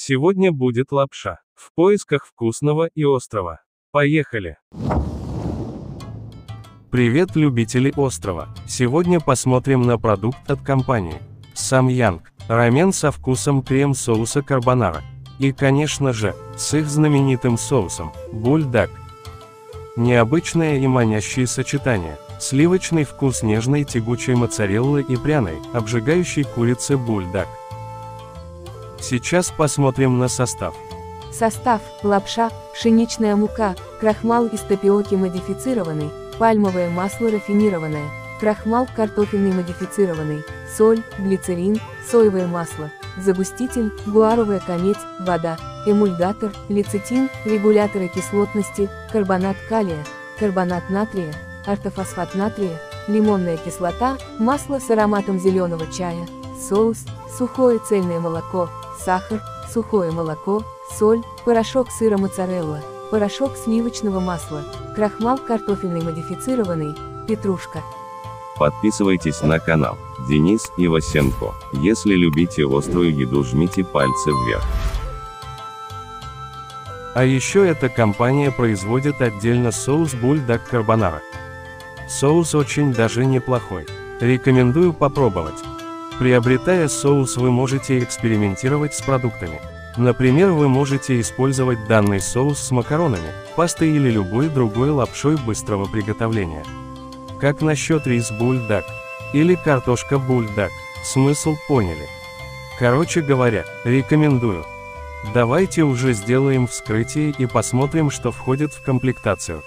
Сегодня будет лапша. В поисках вкусного и острого. Поехали! Привет, любители острова! Сегодня посмотрим на продукт от компании Samyang. Рамен со вкусом крем-соуса карбонара. И, конечно же, с их знаменитым соусом бульдаг. Необычное и манящее сочетание. Сливочный вкус нежной тягучей моцареллы и пряной, обжигающей курицы бульдаг. Сейчас посмотрим на состав. Состав: лапша, пшеничная мука, крахмал из тапиоки модифицированный, пальмовое масло рафинированное, крахмал картофельный модифицированный, соль, глицерин, соевое масло, загуститель, гуаровая камедь, вода, эмульгатор, лецитин, регуляторы кислотности, карбонат калия, карбонат натрия, ортофосфат натрия, лимонная кислота, масло с ароматом зеленого чая, соус, сухое цельное молоко, сахар, сухое молоко, соль, порошок сыра моцарелла, порошок сливочного масла, крахмал картофельный модифицированный, петрушка. Подписывайтесь на канал Денис Ивасенко. Если любите острую еду, жмите пальцы вверх. А еще эта компания производит отдельно соус бульдаг карбонара. Соус очень даже неплохой. Рекомендую попробовать. Приобретая соус, вы можете экспериментировать с продуктами. Например, вы можете использовать данный соус с макаронами, пастой или любой другой лапшой быстрого приготовления. Как насчет рис бульдаг? Или картошка бульдаг? Смысл поняли? Короче говоря, рекомендую. Давайте уже сделаем вскрытие и посмотрим, что входит в комплектацию.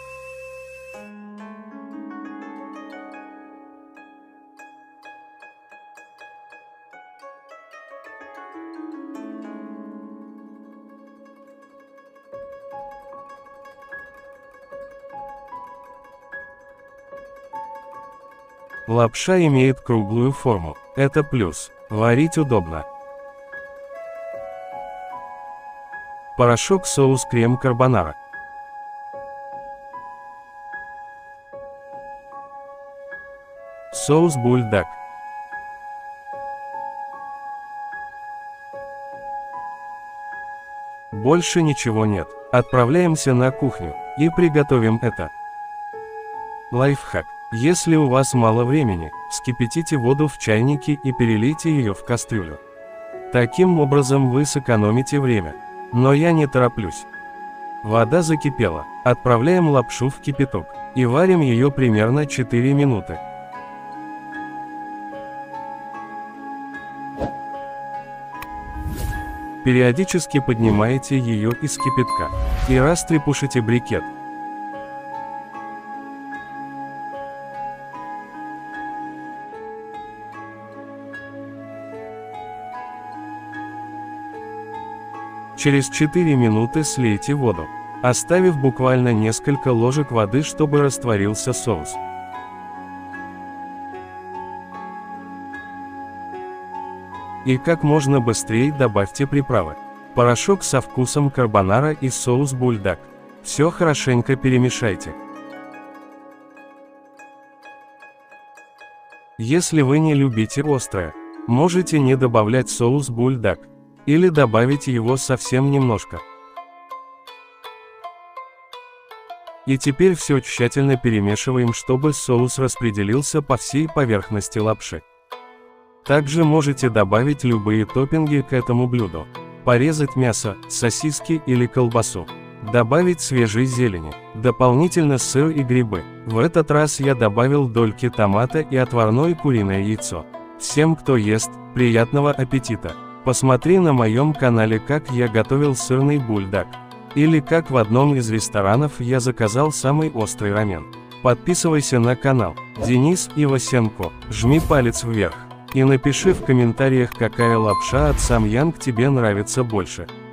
Лапша имеет круглую форму. Это плюс. Варить удобно. Порошок соус крем карбонара. Соус бульдаг. Больше ничего нет. Отправляемся на кухню и приготовим это. Лайфхак. Если у вас мало времени, вскипятите воду в чайнике и перелейте ее в кастрюлю. Таким образом вы сэкономите время. Но я не тороплюсь. Вода закипела. Отправляем лапшу в кипяток и варим ее примерно 4 минуты. Периодически поднимаете ее из кипятка и растрепушите брикет. Через 4 минуты слейте воду, оставив буквально несколько ложек воды, чтобы растворился соус. И как можно быстрее добавьте приправы. Порошок со вкусом карбонара и соус бульдаг. Все хорошенько перемешайте. Если вы не любите острое, можете не добавлять соус бульдаг. Или добавить его совсем немножко. И теперь все тщательно перемешиваем, чтобы соус распределился по всей поверхности лапши. Также можете добавить любые топпинги к этому блюду. Порезать мясо, сосиски или колбасу. Добавить свежей зелени. Дополнительно сыр и грибы. В этот раз я добавил дольки томата и отварное куриное яйцо. Всем, кто ест, приятного аппетита! Посмотри на моем канале, как я готовил сырный бульдаг. Или как в одном из ресторанов я заказал самый острый рамен. Подписывайся на канал Денис Ивасенко, жми палец вверх. И напиши в комментариях, какая лапша от Samyang тебе нравится больше.